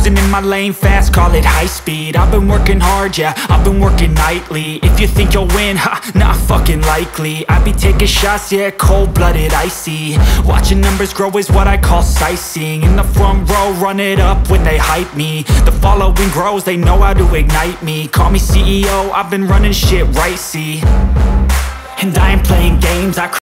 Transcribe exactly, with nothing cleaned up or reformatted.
racing in my lane fast, call it high speed. I've been working hard, yeah, I've been working nightly. If you think you'll win, ha, not fucking likely. I be taking shots, yeah, cold-blooded, icy. Watching numbers grow is what I call sightseeing. In the front row, run it up when they hype me. The following grows, they know how to ignite me. Call me C E O, I've been running shit right, see. And I ain't playing games, I